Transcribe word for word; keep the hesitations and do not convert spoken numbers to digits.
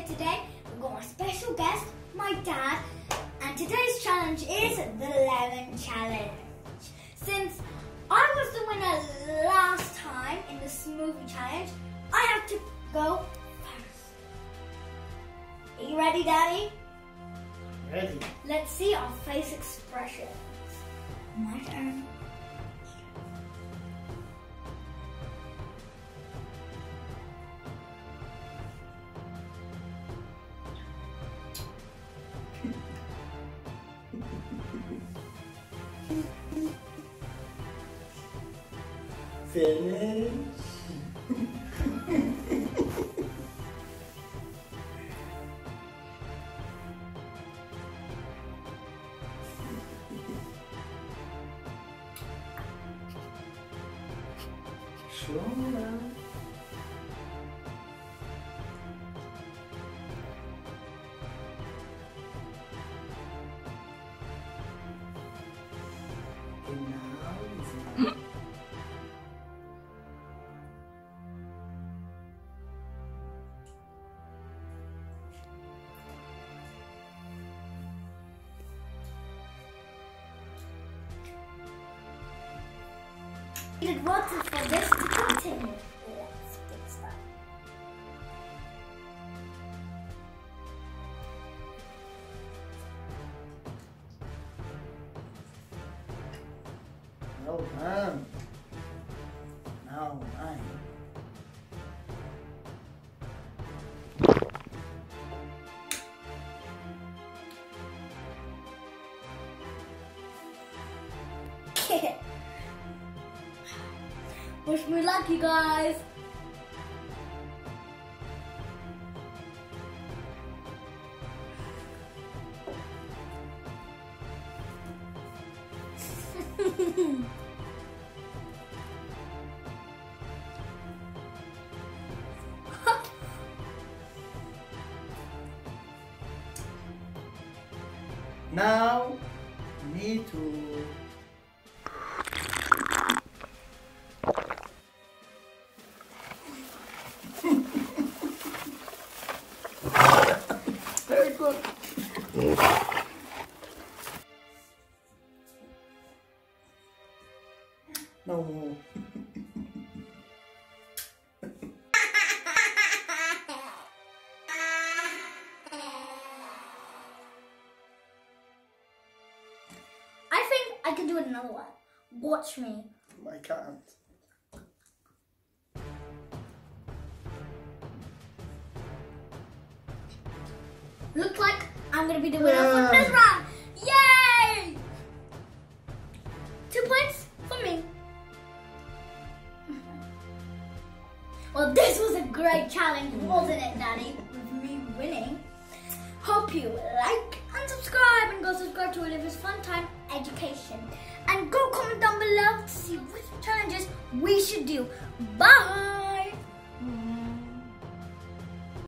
here today. We've got my special guest, my dad, and today's challenge is the Lemon Challenge. Since I was the winner last time in the smoothie challenge, I have to go first. Are you ready, Daddy? Ready. Let's see our face expressions. My turn. Finish. Slow. Genau. Needed water for this to continue. Let's fix that. Well done. Now mine. Wish me luck, you guys. Now me to very good. No more. I think I can do another one. Watch me. I can't. Looks like I'm gonna be the winner for this round. Yay! Two points for me. Well, this was a great challenge, wasn't it, Daddy? With me winning. Hope you like and subscribe, and go subscribe to Olivia's Fun Time Education. And go comment down below to see which challenges we should do. Bye!